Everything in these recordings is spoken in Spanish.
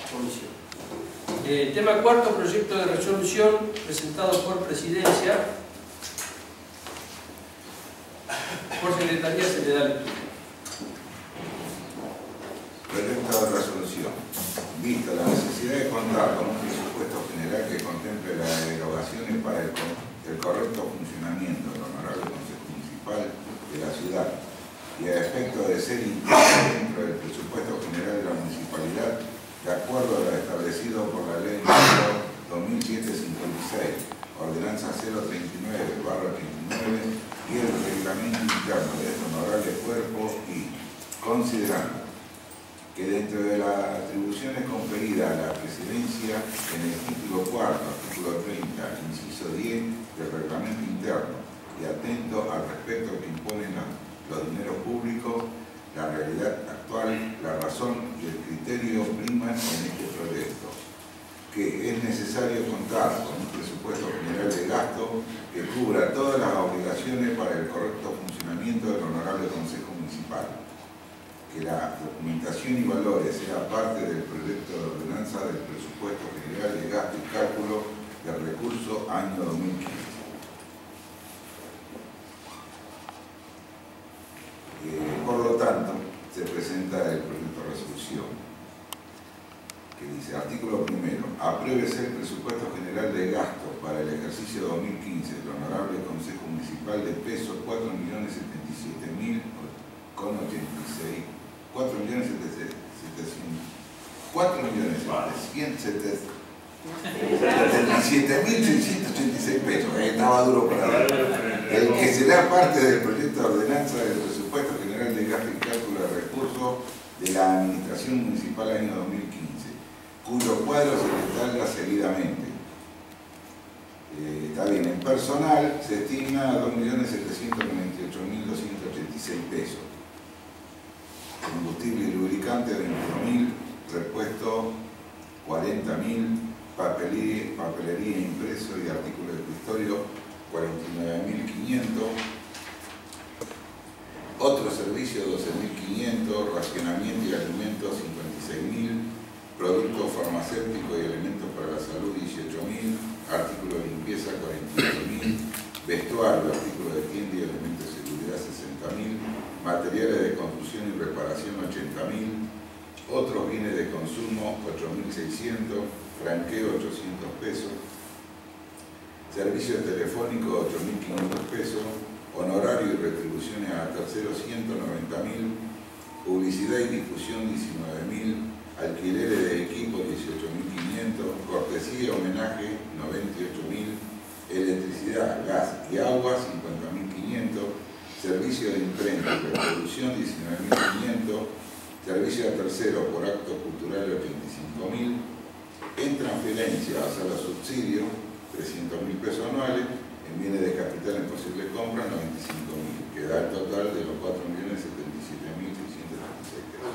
comisión. Tema cuarto, proyecto de resolución presentado por Presidencia. Por Secretaría se le da lectura. Proyecto de resolución. Vista la necesidad de contar con un presupuesto general que contemple las erogaciones para el correcto funcionamiento del Honorable Consejo Municipal de la ciudad y a efecto de ser integrado dentro del presupuesto general de la municipalidad de acuerdo a lo establecido por la Ley número 2756, Ordenanza 039/89 y el reglamento interno de este honorable cuerpo, y considerando que dentro de las atribuciones conferidas a la Presidencia en el título cuarto, artículo 30, inciso 10 del reglamento interno, y atento al respecto que imponen los dineros públicos, la realidad actual, la razón y el criterio priman en este proyecto, que es necesario contar con un presupuesto general de gasto que cubra todas las obligaciones para el correcto funcionamiento del Honorable Consejo Municipal, que la documentación y valores sea parte del proyecto de ordenanza del presupuesto general de gasto y cálculo del recurso año 2015. Por lo tanto, se presenta el proyecto de resolución que dice: artículo primero, apruébese el presupuesto general de gasto para el ejercicio 2015 del Honorable Consejo Municipal de pesos 4.077.086, 4.777.686 pesos. Estaba duro para ver. El que será parte del proyecto de ordenanza del presupuesto general de gasto y cálculo de recursos de la Administración Municipal año 2015, cuyo cuadro se detalga seguidamente. Está bien, en personal se estima a 2.798.286 pesos. Combustible y lubricante 21.000, repuesto 40.000, papelería impreso y artículos de escritorio 49.500, otro servicio 12.500, racionamiento y alimentos 56.000, productos farmacéuticos y elementos para la salud 18.000, artículos de limpieza 48.000, vestuario, artículos de tienda y elementos de seguridad 60.000, materiales de construcción y reparación 80.000, otros bienes de consumo 8.600, franqueo 800 pesos, servicio telefónico 8.500 pesos, honorario y retribuciones a terceros 190.000, publicidad y difusión 19.000, alquileres de equipo 18.500, cortesía y homenaje 98.000, electricidad, gas y agua 50.500, servicio de imprenta y reproducción 19.500, servicio a terceros por actos culturales 85.000, en transferencia a sala subsidio 300.000 pesos anuales, en bienes de capital en posible compra 95.000, que da el total de los 4.077.636 pesos.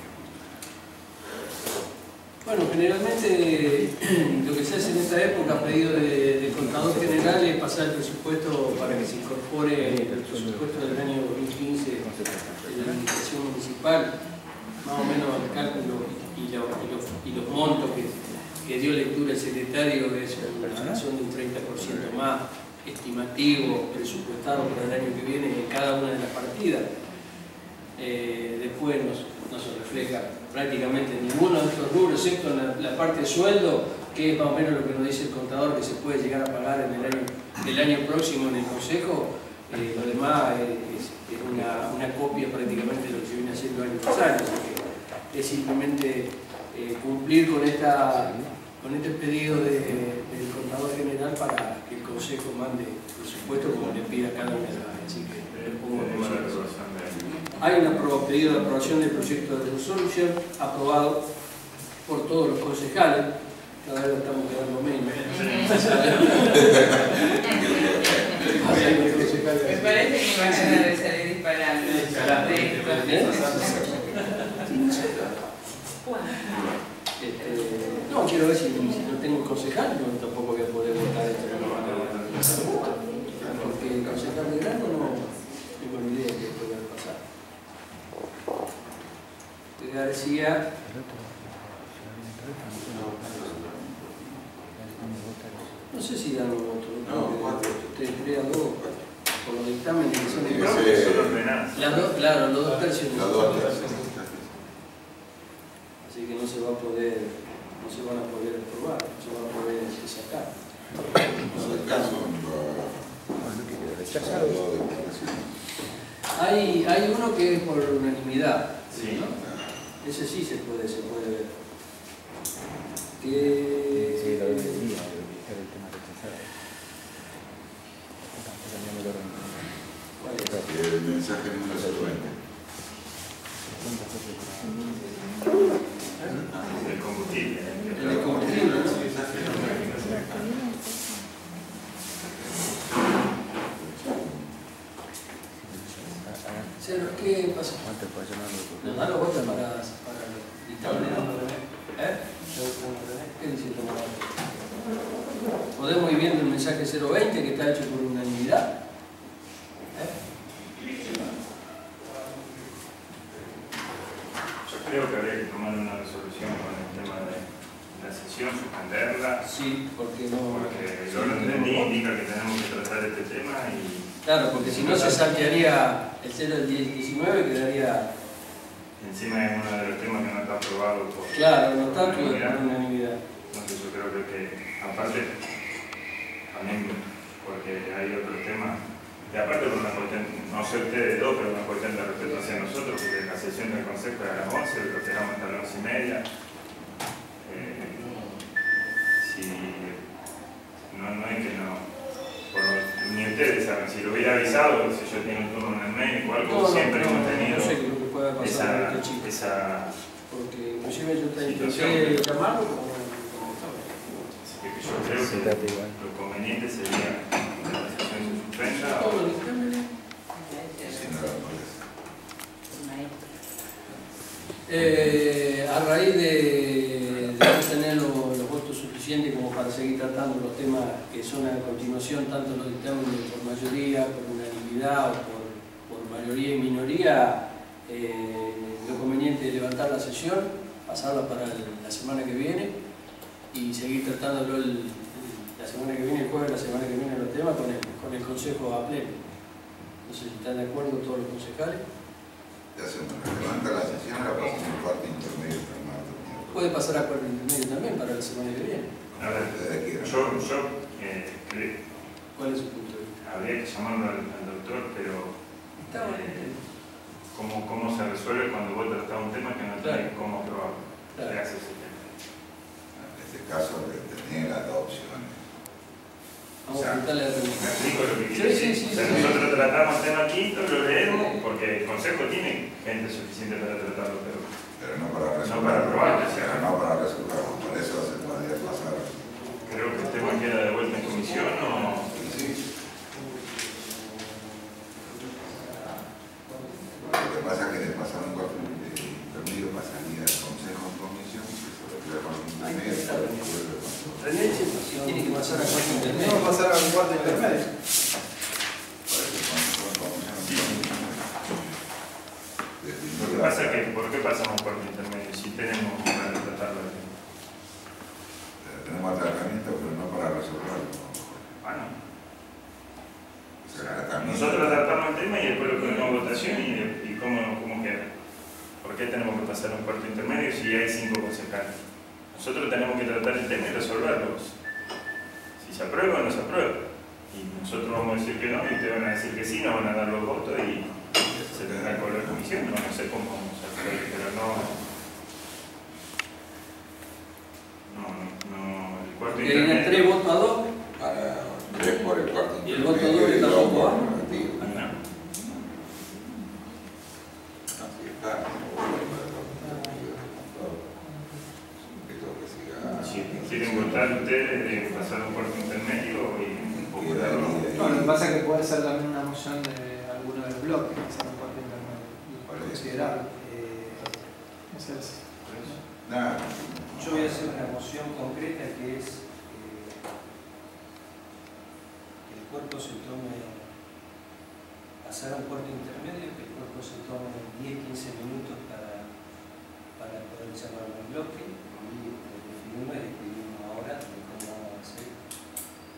Bueno, generalmente lo que se hace en esta época, a pedido del contador general, es pasar el presupuesto para que se incorpore el presupuesto del año 2015 de la Administración Municipal, más o menos el cálculo y los montos que dio lectura el secretario, es una relación de un 30% más estimativo, presupuestado para el año que viene en cada una de las partidas. Después no se refleja prácticamente en ninguno de estos rubros, excepto en la parte de sueldo, que es más o menos lo que nos dice el contador que se puede llegar a pagar en el año próximo en el Consejo. Lo demás es una copia prácticamente de lo que se viene haciendo año tras año. Así que es simplemente cumplir con este pedido del contador general para que el Consejo mande presupuesto como le pida cada una de las. Así que le pongo hay un pedido de aprobación del proyecto de resolución aprobado por todos los concejales. Cada vez estamos quedando menos. Me parece que van a salir disparando. No, quiero ver si no tengo concejal, no, tampoco voy a poder votar entre los porque el concejal de grano no tengo ni idea de qué puede pasar. García No sé si dan los votos. No, 4. Usted crea 2 por los dictámenes que son Tiene de que ser- Son ordenadas. claro, los 2 tercios. Los 2 tercios. Así que no se van a poder aprobar, no se van a poder sacar. En el caso, Hay uno que es por unanimidad, Sí. ¿no? Ese sí se puede ver. Que... Sí, lo debería evitar el tema rechazado. Estamos cambiando el orden. ¿Cuál es? el mensaje número 020. El combustible. El combustible, ¿no? ¿Qué pasa? ¿Nos da los votos para el dictamen? ¿Eh? ¿Qué dice el tomador? ¿Podemos ir viendo el mensaje 020 que está hecho por unanimidad? Yo creo que habría que tomar una resolución con el tema de la sesión, suspenderla, Sí, porque no... porque el orden del día indica que tenemos que tratar este tema y Claro, porque si no se saltearía el 0 del 19, quedaría... encima es uno de los temas que no está aprobado por Claro, no está por unanimidad. Entonces yo creo que aparte, también porque hay otros temas, y aparte por una cuestión, no sé ustedes dos, pero una cuestión de respeto hacia nosotros, porque la sesión del Consejo era a las 11, lo dejamos hasta las 11:30. Si no es que no, ni ustedes saben, si lo hubiera avisado, si yo tengo un turno en el médico o algo, siempre hemos tenido no sé qué es lo que pueda pasar con este chico. esa Porque inclusive yo te situación. intenté llamarlo, pero no Yo creo que lo conveniente sería que la sesión se suspenda. todos los dictámenes. Si no lo molesta. A raíz de no tener los votos suficientes como para seguir tratando los temas que son a continuación, tanto los dictámenes por mayoría, por unanimidad o por mayoría y minoría, lo conveniente es levantar la sesión, pasarla para la semana que viene y seguir tratándolo la semana que viene, el jueves, la semana que viene los temas con el Consejo a pleno. No sé si están de acuerdo todos los concejales. Ya se me levanta la sesión, la pasamos en parte intermedio para martes. Puede pasar a cuarto intermedio también para la semana que viene. A ver, Ustedes quieran. yo creo, ¿Cuál es su punto de vista? habría que llamarlo al doctor, pero Está bien. ¿cómo se resuelve cuando vos tratás un tema que no tenés cómo probarlo? ¿Qué Claro. hace ese tema? En este caso, tener las dos opciones. Vamos a preguntarle a la ¿Me reunión. explico lo que Sí, quiero sí, decir? sí, O sea, sí. nosotros tratamos el tema quinto, lo leemos, porque el Consejo tiene gente suficiente para tratarlo, pero Pero no para resolver. no para probarlo. O sea, Pero no para resolverlo. Por eso se podría pasar. creo que el tema queda de vuelta en comisión o... Sí. Lo que pasa es que de pasar un cuarto intermedio pasaría al Consejo en comisión, que se lo queda con un intermedio, vuelve con todo. René tiene que pasar a cuarto intermedio. Vamos a pasar al cuarto intermedio. Para que el Consejo en comisión Lo que pasa es que, ¿por qué pasamos por el intermedio? Si tenemos para tratarlo. tenemos tratamiento, pero no para resolverlo. Bueno, O sea, tratamiento. nosotros tratamos el tema y después lo ponemos a votación y cómo queda. ¿Por qué tenemos que pasar un cuarto intermedio si hay 5 concejales? Nosotros tenemos que tratar el tema y resolverlo. Si se aprueba o no se aprueba. Y nosotros vamos a decir que no y ustedes van a decir que sí, nos van a dar los votos y se tendrá que volver a comisión. No sé cómo vamos a hacer, pero no, el cuarto Querían intermedio. 3 votos a 2. Para 3 por el cuarto ¿Y el intermedio voto doble y 2 tampoco por va? el negativo. No. Así está. Si quieren votar ustedes de pasar un cuarto intermedio y popularlo. No, lo que pasa es que puede ser también una moción de alguno de los bloques, hacer un cuarto intermedio y considerarlo. No sé si. Nada. Yo voy a hacer una moción concreta que es que el cuerpo se tome, pasar a un cuarto intermedio, que el cuerpo se tome 10-15 minutos para poder llamar al bloque y definimos y escribimos ahora de cómo vamos a hacer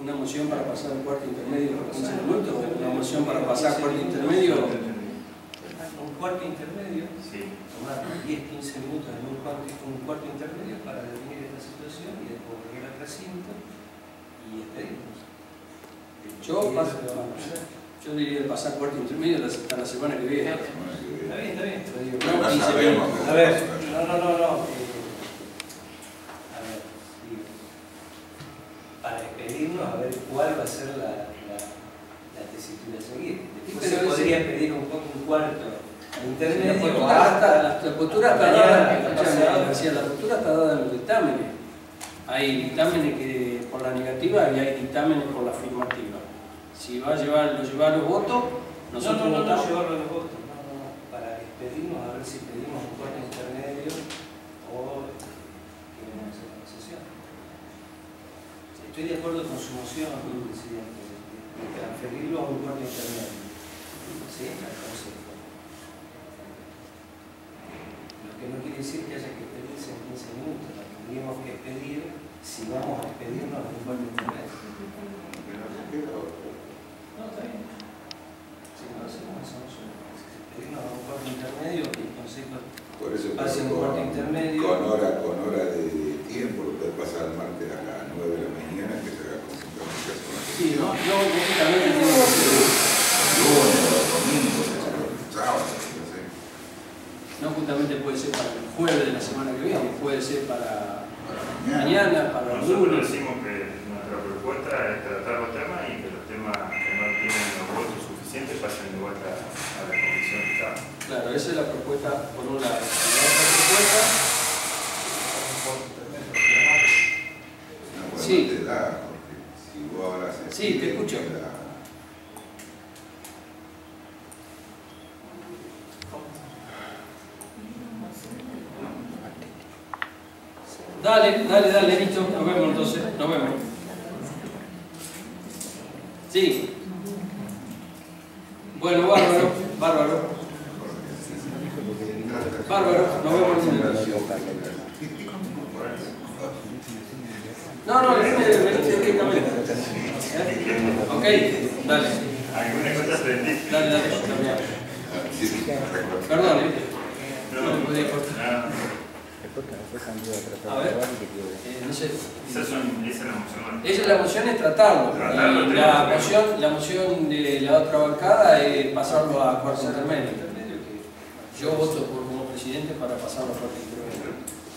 una moción para pasar un cuarto intermedio por 15 minutos, una moción para pasar cuarto intermedio, un cuarto intermedio, Sí. tomar 10-15 minutos en un cuarto intermedio para definir esta situación y después volver al recinto y despedirnos. Yo diría pasar cuarto intermedio hasta la semana que viene. Está bien. Pero digo, no, No 15 sabemos minutos. qué A ver, va a pasar. no. A ver, digo, para despedirnos, a ver cuál va a ser la tesitura a seguir. Después se podría pedir un cuarto intermedio. La postura está dada en los dictámenes. Hay dictámenes que por la negativa y hay dictámenes por la afirmativa. Si va a llevar los votos, nosotros votamos. No llevarlo los votos, no. Para despedirnos, a ver si pedimos un cuarto intermedio o queremos hacer una sesión. Estoy de acuerdo con su moción, presidente, de transferirlo a un cuarto intermedio. ¿Sí? Al Consejo. Lo que no quiere decir que haya que pedirse en 15 minutos. Lo que tendríamos que pedir si vamos a despedirnos a un cuarto intermedio. No, está bien. Si no hacemos esa moción, pedirnos a un cuarto intermedio y el Consejo Por eso pase un cuarto intermedio. con hora de tiempo, lo puede pasar el martes a las 9 de la mañana, que se haga conjuntamente con la Sí, gestión. lógicamente tiene que ser. Lunes, domingo, sábado, no sé. No justamente puede ser para el jueves de la semana que viene, puede ser para Mañana. mañana, para el Nosotros lunes. decimos que nuestra propuesta es tratar los temas y que los temas que no tienen los votos suficientes pasen de vuelta a la comisión de Estado. Claro, esa es la propuesta por un lado. La otra propuesta, No, pues Sí. no te da, porque si vos ahora haces Sí, te escucho. Dale, listo, nos vemos entonces, nos vemos. Sí. Bueno, bárbaro, nos vemos el lunes. No, venite directamente. Ok, dale. ¿Alguna cosa se Dale, Perdón, No, podía cortar. no. Después han ido a tratar A ver. de y que No sé. Esa es la moción. Esa es la moción, es tratarlo. Tratarlo, Y la moción de la otra bancada es pasarlo a cuarto intermedio. Yo voto como presidente para pasarlo a cuarto intermedio.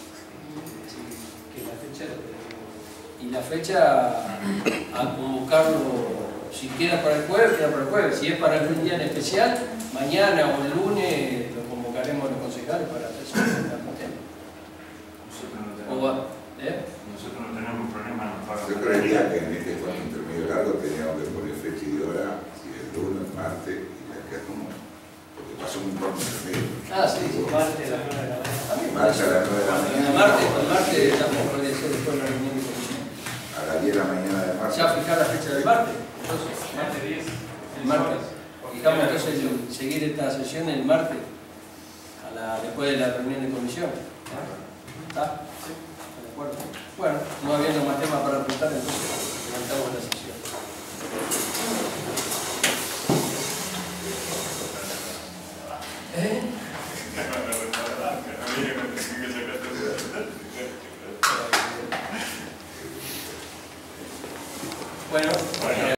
Y la fecha a convocarlo, si queda para el jueves, queda para el jueves. Si es para un día en especial, mañana o el lunes lo convocaremos a los concejales para hacer su tema. Nosotros no tenemos problema. Yo creería que en este cuarto intermedio largo teníamos que poner fecha y hora, si el lunes, martes, y la que como, porque pasó un cuarto intermedio. Sí, martes a las 9 de la mañana. Martes a las 9 de la mañana. El martes tampoco puede ser después de la reunión de comisión. A las 10 de la mañana de martes. Ya fijar la fecha del martes. Entonces, martes 10. El martes. Fijamos entonces seguir esta sesión el martes, después de la reunión de comisión. ¿Está? ¿De acuerdo? Bueno, no habiendo más temas para preguntar, entonces levantamos la sesión. Bueno.